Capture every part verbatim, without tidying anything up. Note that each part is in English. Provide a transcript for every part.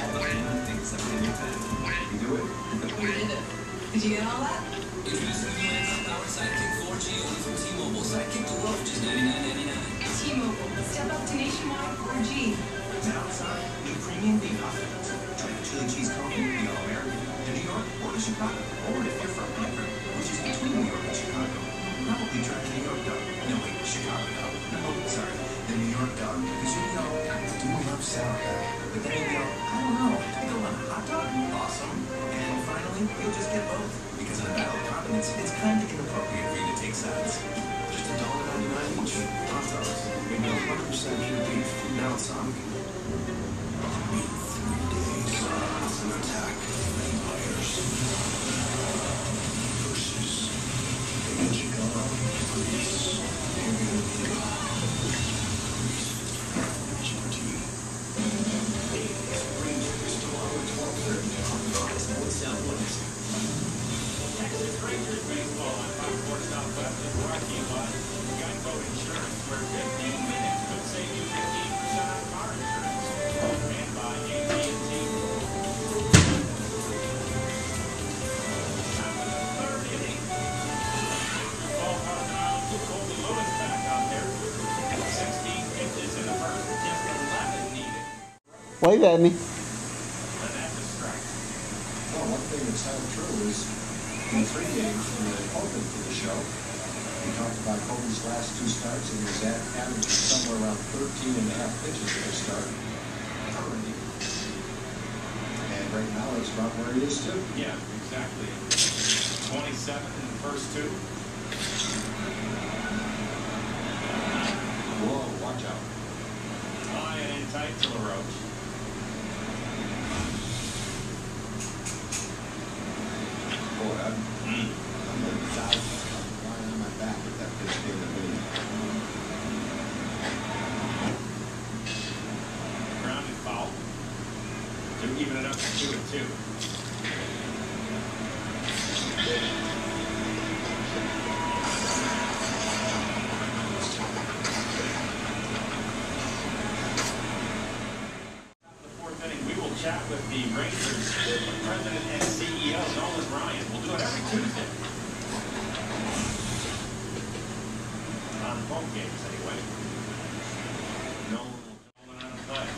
You do it? We did it. Did you get all that? Introducing the new Android-powered Sidekick four G only from T-Mobile. Sidekick to love, just ninety-nine ninety-nine. T-Mobile, step up to nationwide four G. Now inside, new premium beef offerings. Try the chili cheese coffee, the All-American, to New York or to Chicago. Or if you're from Denver, which is between New York and Chicago, probably try the New York dog. No, wait, Chicago dog. No, sorry, the New York dog. Because you know, I do love sauerkraut. But then you go, I don't know, to go on a hot dog? Awesome. And finally, you'll just get both. Because in the battle of condiments, it's kind of inappropriate for you to take sides. Just a dollar ninety-nine each. Hot dogs. Maybe one hundred percent pure beef. Now it's Sonic. Three days of an attack. Vampires. Versus the Chicago police. You're gonna be a G T. Days Rangers tomorrow at twelve thirty on Fox Sports Southwest. Texas Rangers baseball on Fox Sports Southwest is brought to you by Geico Insurance, where fifteen minutes could save you fifteen percent on car insurance. And by A T and T. After the third inning, Rangers ball Carson Island took Colby Lewis back out there. sixteen pitches in the first, just eleven needed. Wave at me. And that's a strike. Well, one thing that's held true is in the three games in the open for the show, we talked about Kobe's last two starts, and he was at averaging somewhere around thirteen and a half pitches per start. Already. And right now it's about where he is too. Yeah, exactly. twenty-seven in the first two. Whoa, watch out. High and in tight to LaRoche. Boy, I'm, I'm going to die lying on my back with that pitch game to me. Grounded foul. To even it up to two and two. The fourth inning, we will chat with the Rangers president and C E O, Nolan Ryan. We'll do it every Tuesday. On home games, anyway. Nolan will call in on a play.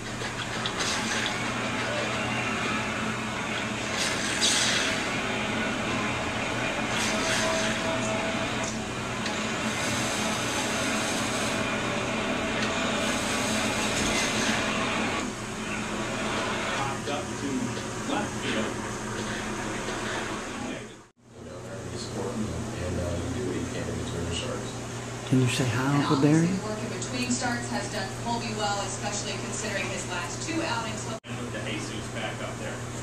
Popped up to left field. Can you say hi, Uncle Barry? Work in between starts has done Colby well, especially considering his last two outings. And with the Jesus back up there.